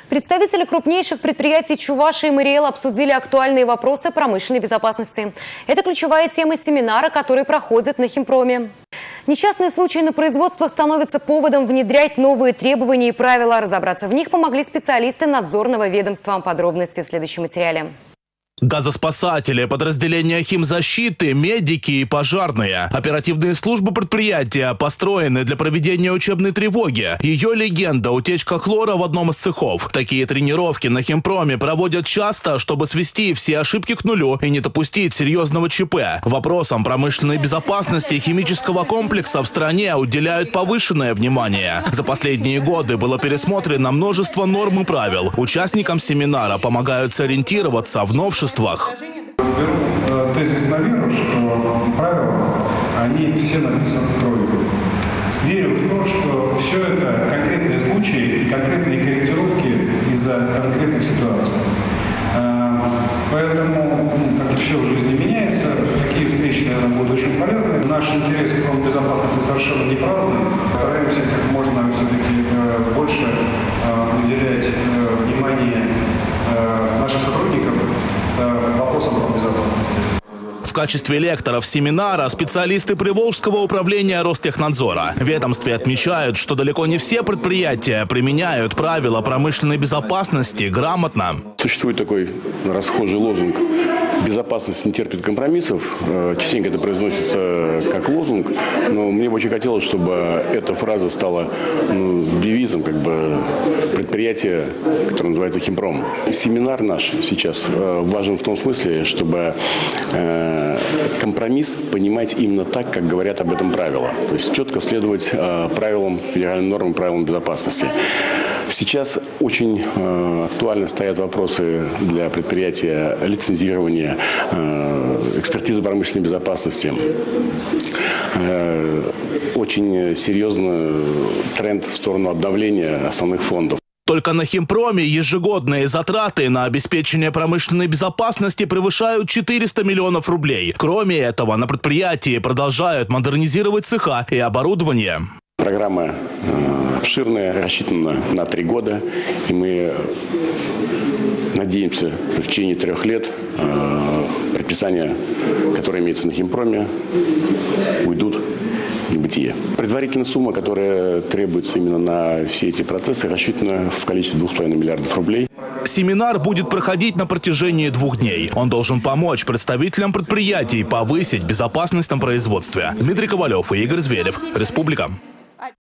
Представители крупнейших предприятий Чувашии и МРЭО обсудили актуальные вопросы промышленной безопасности. Это ключевая тема семинара, который проходит на Химпроме. Несчастные случаи на производствах становятся поводом внедрять новые требования и правила. Разобраться в них помогли специалисты надзорного ведомства. Подробности в следующем материале. Газоспасатели, подразделения химзащиты, медики и пожарные. Оперативные службы предприятия построены для проведения учебной тревоги. Ее легенда – утечка хлора в одном из цехов. Такие тренировки на Химпроме проводят часто, чтобы свести все ошибки к нулю и не допустить серьезного ЧП. Вопросам промышленной безопасности химического комплекса в стране уделяют повышенное внимание. За последние годы было пересмотрено множество норм и правил. Участникам семинара помогают сориентироваться в новшествах. Беру тезис на веру, что правила, они все написаны кровью. Верю в то, что все это конкретные случаи и конкретные корректировки из-за конкретных ситуаций. Поэтому, как и все в жизни меняется, такие встречи, наверное, будут очень полезны. Наш интерес к безопасности совершенно не праздный. Стараемся как можно все-таки больше уделять внимание наших сотрудников вопросам по безопасности. В качестве лекторов семинара специалисты Приволжского управления Ростехнадзора. В ведомстве отмечают, что далеко не все предприятия применяют правила промышленной безопасности грамотно. Существует такой расхожий лозунг: безопасность не терпит компромиссов. Частенько это произносится как лозунг, но мне бы очень хотелось, чтобы эта фраза стала девизом предприятия, которое называется Химпром. Семинар наш сейчас важен в том смысле, чтобы компромисс понимать именно так, как говорят об этом правила. То есть четко следовать правилам, федеральным нормам, правилам безопасности. Сейчас очень актуально стоят вопросы для предприятия лицензирования, экспертизы промышленной безопасности. Очень серьезный тренд в сторону обновления основных фондов. Только на Химпроме ежегодные затраты на обеспечение промышленной безопасности превышают 400 миллионов рублей. Кроме этого, на предприятии продолжают модернизировать цеха и оборудование. Программа обширная, рассчитана на 3 года, и мы надеемся, что в течение 3 лет предписания, которые имеются на Химпроме, уйдут в небытие. Предварительная сумма, которая требуется именно на все эти процессы, рассчитана в количестве 2,5 миллиардов рублей. Семинар будет проходить на протяжении 2 дней. Он должен помочь представителям предприятий повысить безопасность на производстве. Дмитрий Ковалев и Игорь Зверев. Республика.